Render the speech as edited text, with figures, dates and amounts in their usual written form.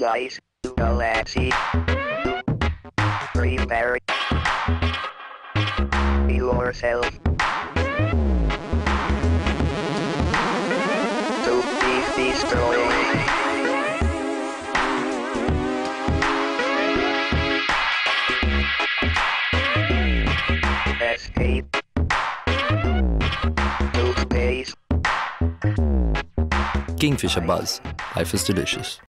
Analyze galaxy. Prepare yourself to be destroyed. Escape to space. Kingfisher Buzz. Life is delicious.